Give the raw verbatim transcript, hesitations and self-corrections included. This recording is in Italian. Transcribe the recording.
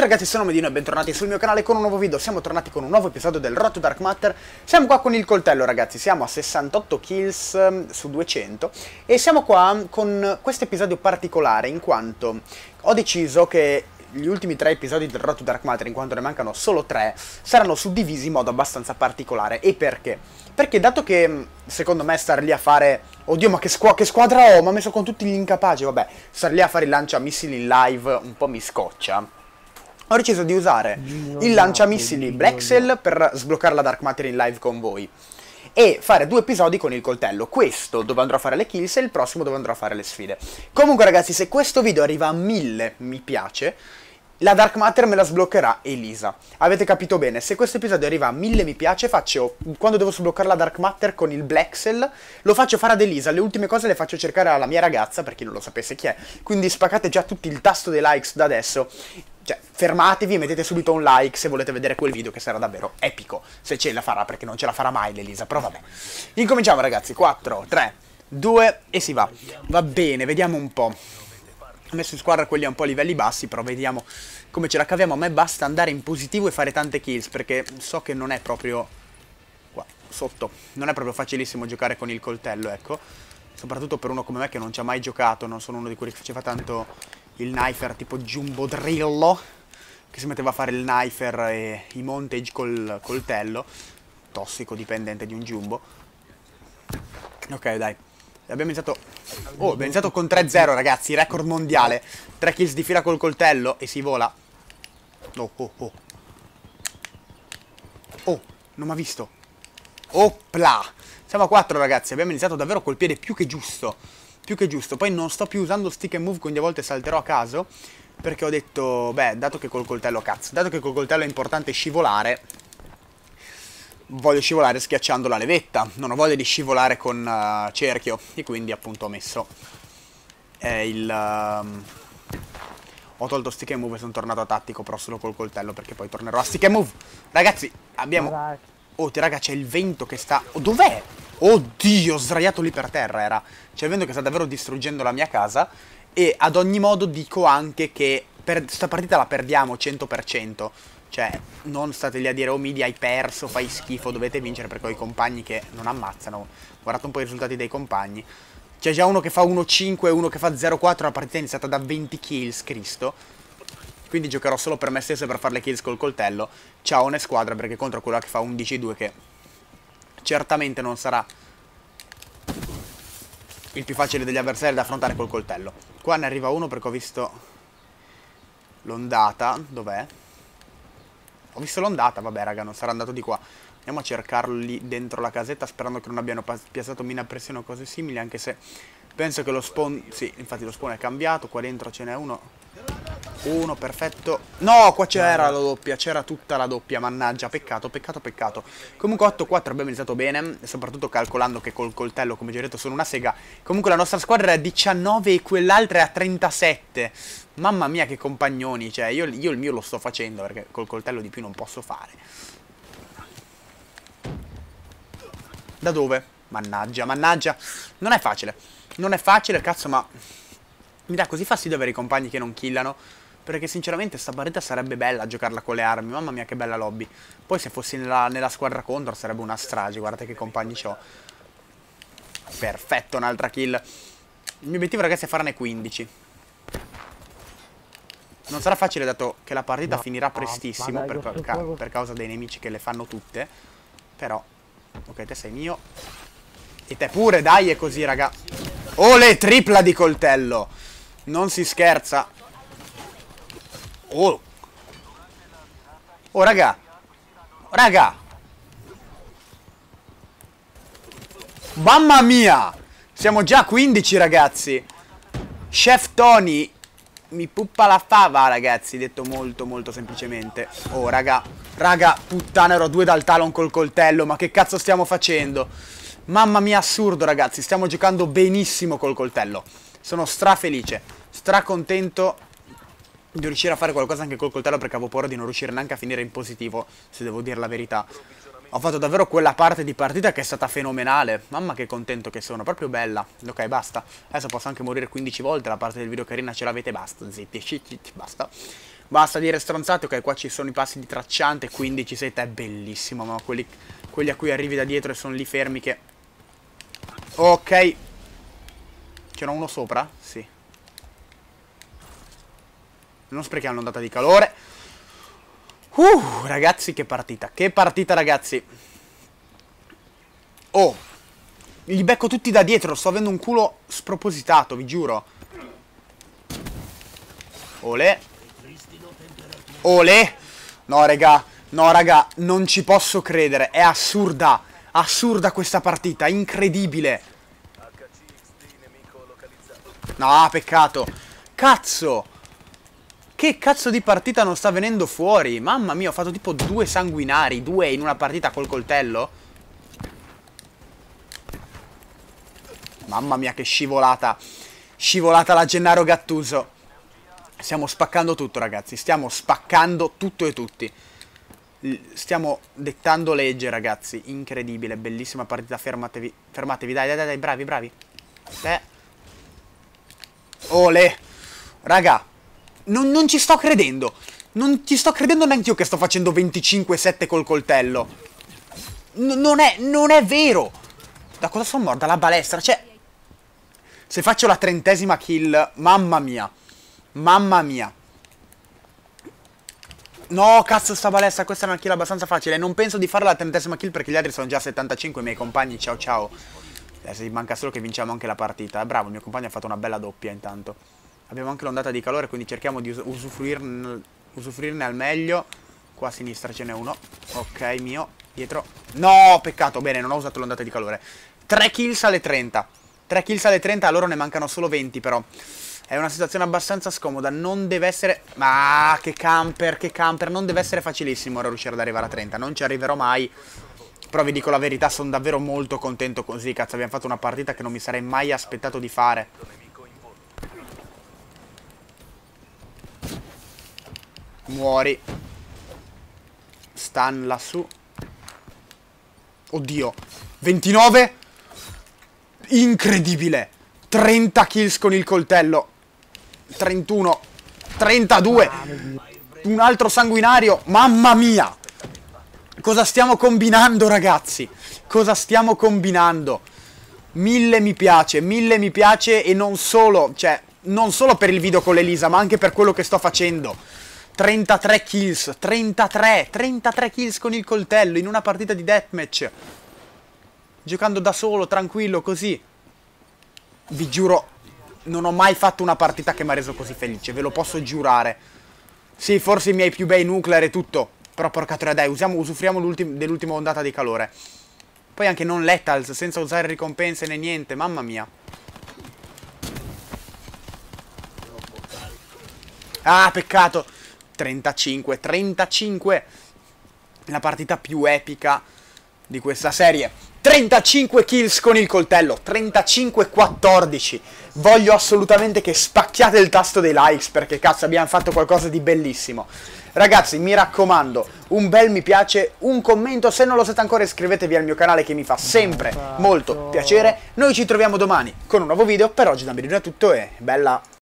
ragazzi, sono Medino e bentornati sul mio canale con un nuovo video. Siamo tornati con un nuovo episodio del Road to Dark Matter. Siamo qua con il coltello, ragazzi, siamo a sessantotto kills um, su duecento. E siamo qua con questo episodio particolare, in quanto ho deciso che gli ultimi tre episodi del Road to Dark Matter, in quanto ne mancano solo tre, saranno suddivisi in modo abbastanza particolare. E perché? Perché dato che, secondo me, star lì a fare... Oddio, ma che, squ che squadra ho? Mi ha messo con tutti gli incapaci, vabbè. Star lì a fare il lanciamissili in live un po' mi scoccia. Ho deciso di usare il lanciamissili Blackcell per sbloccare la Dark Matter in live con voi. E fare due episodi con il coltello. Questo dove andrò a fare le kills e il prossimo dove andrò a fare le sfide. Comunque, ragazzi, se questo video arriva a mille mi piace... la Dark Matter me la sbloccherà Elisa. Avete capito bene? Se questo episodio arriva a mille mi piace, faccio, quando devo sbloccare la Dark Matter con il Blackcell, lo faccio fare ad Elisa. Le ultime cose le faccio cercare alla mia ragazza, per chi non lo sapesse chi è. Quindi spaccate già tutti il tasto dei likes da adesso. Cioè, fermatevi e mettete subito un like se volete vedere quel video, che sarà davvero epico. Se ce la farà, perché non ce la farà mai l'Elisa, però vabbè. Incominciamo, ragazzi. quattro, tre, due e si va. Va bene, vediamo un po'. Ho messo in squadra quelli a un po' a livelli bassi, però vediamo come ce la caviamo. A me basta andare in positivo e fare tante kills, perché so che non è proprio... qua, sotto. Non è proprio facilissimo giocare con il coltello, ecco. Soprattutto per uno come me che non ci ha mai giocato. Non sono uno di quelli che faceva tanto il knifer tipo Jumbo Drillo, che si metteva a fare il knifer e i montage col coltello. Tossico dipendente di un Jumbo. Ok, dai. Abbiamo iniziato... Oh, abbiamo iniziato con tre zero, ragazzi. Record mondiale. tre kills di fila col coltello e si vola. Oh, oh, oh. Oh, non mi ha visto. Opla. Siamo a quattro, ragazzi. Abbiamo iniziato davvero col piede più che giusto. Più che giusto. Poi non sto più usando stick and move, quindi a volte salterò a caso. Perché ho detto, beh, dato che col coltello, cazzo. Dato che col coltello è importante scivolare... voglio scivolare schiacciando la levetta, non ho voglia di scivolare con uh, cerchio, e quindi appunto ho messo eh, il... Uh, ho tolto stick and move e sono tornato a tattico, però solo col coltello, perché poi tornerò a stick and move. Ragazzi, abbiamo... Oh, raga, c'è il vento che sta... Oh, dov'è? Oddio, sdraiato lì per terra era. C'è il vento che sta davvero distruggendo la mia casa, e ad ogni modo dico anche che per sta partita la perdiamo cento per cento. Cioè, non state lì a dire, oh Midi hai perso, fai schifo, dovete vincere, perché ho i compagni che non ammazzano. Guardate un po' i risultati dei compagni. C'è già uno che fa uno cinque e uno che fa zero quattro, la partita è iniziata da venti kills, Cristo. Quindi giocherò solo per me stesso e per fare le kills col coltello. Ciao ne squadra, perché contro quella che fa undici due, che certamente non sarà il più facile degli avversari da affrontare col coltello. Qua ne arriva uno perché ho visto l'ondata, dov'è? Ho visto l'ondata, vabbè raga, non sarà andato di qua. Andiamo a cercarlo lì dentro la casetta, sperando che non abbiano piazzato mina a pressione o cose simili, anche se penso che lo spawn... Sì, infatti lo spawn è cambiato, qua dentro ce n'è uno. Uno, perfetto. No, qua c'era la doppia, c'era tutta la doppia, mannaggia, peccato, peccato, peccato. Comunque otto quattro abbiamo iniziato bene, soprattutto calcolando che col coltello, come già detto, sono una sega. Comunque la nostra squadra è a diciannove e quell'altra è a trentasette. Mamma mia che compagnoni, cioè io, io il mio lo sto facendo perché col coltello di più non posso fare. Da dove? Mannaggia, mannaggia. Non è facile, non è facile, cazzo, ma mi dà così fastidio avere i compagni che non killano, perché sinceramente sta partita sarebbe bella a giocarla con le armi. Mamma mia che bella lobby. Poi se fossi nella, nella squadra contro sarebbe una strage, guardate che compagni c'ho. Perfetto, un'altra kill. Il mio obiettivo, ragazzi, è farne quindici. Non sarà facile dato che la partita no, finirà prestissimo no, per, per, ca per causa dei nemici che le fanno tutte. Però, ok, te sei mio. E te pure, dai, è così, raga. Oh, le tripla di coltello. Non si scherza. Oh. Oh, raga. Raga. Mamma mia. Siamo già a quindici, ragazzi. Chef Tony mi puppa la fava, ragazzi, detto molto molto semplicemente. Oh, raga, raga, puttana, ero due dal talon col coltello, ma che cazzo stiamo facendo? Mamma mia, assurdo, ragazzi, stiamo giocando benissimo col coltello. Sono strafelice, stracontento di riuscire a fare qualcosa anche col coltello, perché avevo paura di non riuscire neanche a finire in positivo, se devo dire la verità. Ho fatto davvero quella parte di partita che è stata fenomenale. Mamma che contento che sono, proprio bella. Ok, basta. Adesso posso anche morire quindici volte. La parte del video carina ce l'avete, basta. Zitti, zitti, basta. Basta dire stronzate. Ok, qua ci sono i passi di tracciante, quindici sette, è bellissimo. Ma quelli, quelli a cui arrivi da dietro e sono lì fermi che... Ok. C'era uno sopra? Sì. Non sprechiamo l'ondata di calore. Uh, ragazzi, che partita. Che partita, ragazzi. Oh. Li becco tutti da dietro. Sto avendo un culo spropositato, vi giuro. Olè. Olè. No, raga. No, raga. Non ci posso credere. È assurda. Assurda questa partita. Incredibile. No, peccato. Cazzo. Che cazzo di partita non sta venendo fuori? Mamma mia, ho fatto tipo due sanguinari. Due in una partita col coltello. Mamma mia, che scivolata. Scivolata la Gennaro Gattuso. Stiamo spaccando tutto, ragazzi. Stiamo spaccando tutto e tutti. Stiamo dettando legge, ragazzi. Incredibile, bellissima partita. Fermatevi, fermatevi, dai, dai, dai, bravi, bravi. Beh. Olè. Raga, non, non ci sto credendo. Non ci sto credendo neanche io che sto facendo venticinque sette col coltello. N non è, non è vero. Da cosa sono morta? La balestra, cioè... Se faccio la trentesima kill, mamma mia. Mamma mia. No, cazzo, sta balestra, questa è una kill abbastanza facile. Non penso di fare la trentesima kill perché gli altri sono già a settantacinque, i miei compagni, ciao ciao. Adesso gli manca solo che vinciamo anche la partita. Bravo, il mio compagno ha fatto una bella doppia intanto. Abbiamo anche l'ondata di calore, quindi cerchiamo di us usufruirne, usufruirne al meglio. Qua a sinistra ce n'è uno. Ok, mio. Dietro. No, peccato, bene, non ho usato l'ondata di calore. tre kills alle trenta. tre kills alle trenta, a loro ne mancano solo venti però. È una situazione abbastanza scomoda. Non deve essere... Ah, che camper, che camper. Non deve essere facilissimo ora riuscire ad arrivare a trenta. Non ci arriverò mai. Però vi dico la verità, sono davvero molto contento così. Cazzo, abbiamo fatto una partita che non mi sarei mai aspettato di fare. Muori. Stan lassù. Oddio. ventinove. Incredibile. trenta kills con il coltello. trentuno. trentadue. Un altro sanguinario. Mamma mia. Cosa stiamo combinando, ragazzi? Cosa stiamo combinando? Mille mi piace. Mille mi piace e non solo. Cioè, non solo per il video con l'Elisa, ma anche per quello che sto facendo. trentatré kills. trentatré. trentatré kills con il coltello in una partita di deathmatch. Giocando da solo, tranquillo, così. Vi giuro, non ho mai fatto una partita che mi ha reso così felice, ve lo posso giurare. Sì, forse i miei più bei nuclear e tutto. Però porca troia, dai, usiamo, usufruiamo dell'ultima ondata di calore. Poi anche non letals, senza usare ricompense né niente, mamma mia. Ah, peccato. trentacinque, trentacinque. La partita più epica di questa serie. trentacinque kills con il coltello, trentacinque quattordici. Voglio assolutamente che spacchiate il tasto dei likes perché cazzo abbiamo fatto qualcosa di bellissimo. Ragazzi, mi raccomando, un bel mi piace, un commento, se non lo siete ancora iscrivetevi al mio canale che mi fa sempre molto piacere. Noi ci troviamo domani con un nuovo video, per oggi da Meridione è tutto e bella!